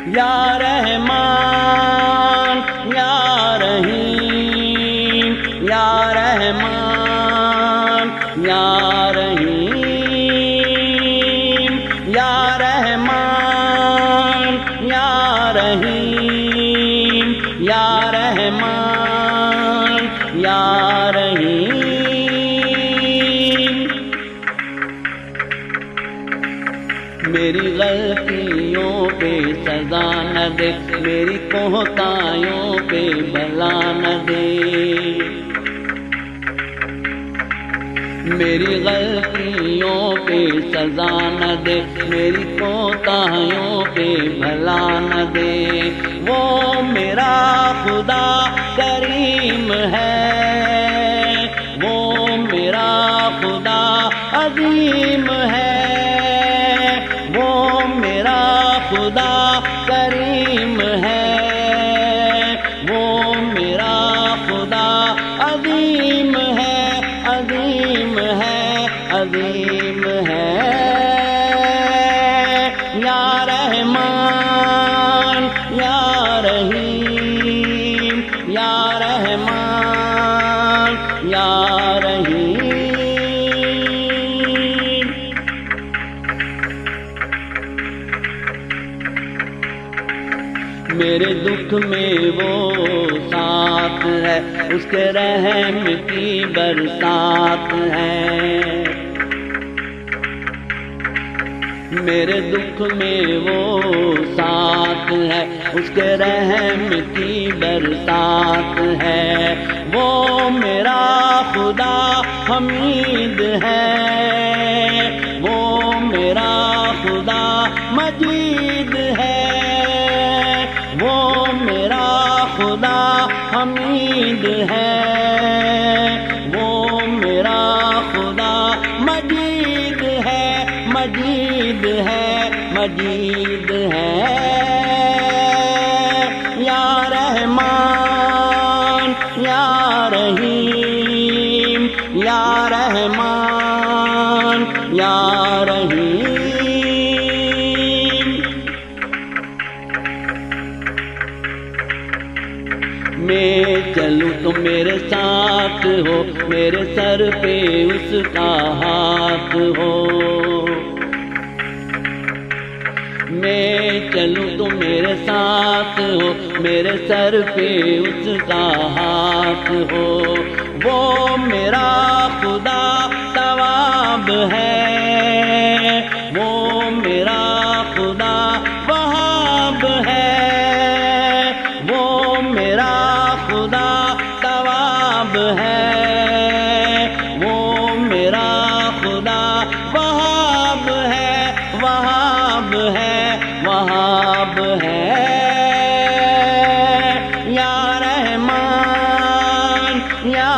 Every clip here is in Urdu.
یا رحمان یا رحیم یا رحمان یا رحیم یا رحمان یا رحیم یا رحمان یا رحیم۔ میری غلطیوں پہ سزا نہ دے، میری کوتاہیوں پہ بلا نہ دے، میری غلطیوں پہ سزا نہ دے، میری کوتاہیوں پہ بھلا نہ دے۔ وہ میرا خدا کریم ہے، وہ میرا خدا عظیم ہے، وہ میرا خدا کریم ہے، وہ میرا خدا عظیم ہے، عظیم ہے، عظیم ہے۔ یا رحمان یا رحیم یا رحمان یا رحیم۔ میرے دکھ میں وہ ساتھ ہے، اس کے رحم کی برسات ہے، میرے دکھ میں وہ ساتھ ہے، اس کے رحم کی برسات ہے۔ وہ میرا خدا حمید ہے، وہ میرا خدا مجید ہے، وہ میرا خدا حمید ہے، وہ میرا خدا مجید ہے، مجید ہے، مجید ہے۔ یا رحمان یا رحیم یا رحمان یا رحیم۔ میں چلوں تو میرے ساتھ ہو، میرے سر پہ اس کا ہاتھ ہو، میں چلوں تو میرے ساتھ ہو، میرے سر پہ اس کا ہاتھ ہو۔ وہ میرا خدا تواب ہے، وہ میرا خدا وہاب ہے، وہ میرا خدا تواب ہے، وہ میرا خدا وہاب ہے، وہاب ہے، وہاب ہے۔ یا رحمان یا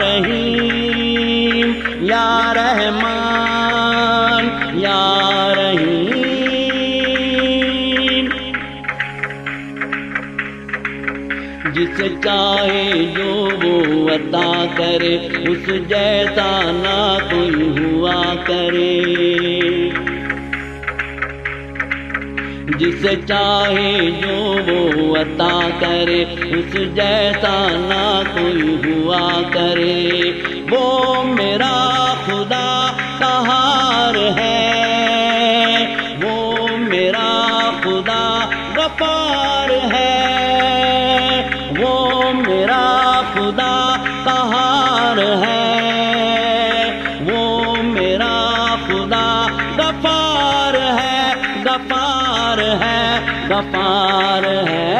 رحیم یا رحمان یا رحیم۔ جسے چاہے جو وہ عطا کرے، اس جیسا نہ کوئی ہوا کرے، جسے چاہے جو وہ عطا کرے، اس جیسا نہ کوئی ہوا کرے۔ وہ میرا خدا قہار ہے، وہ میرا خدا غفار ہے، وہ میرا خدا قہار ہے، وہ میرا خدا غفار ہے، غفار ہے، غفار ہے۔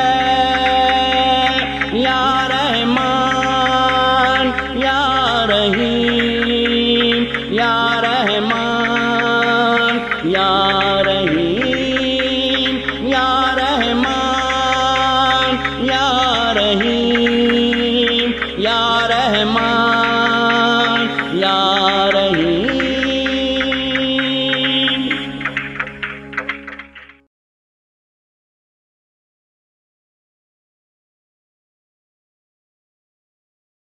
یا رحمان یا رحیم یا رحمان یا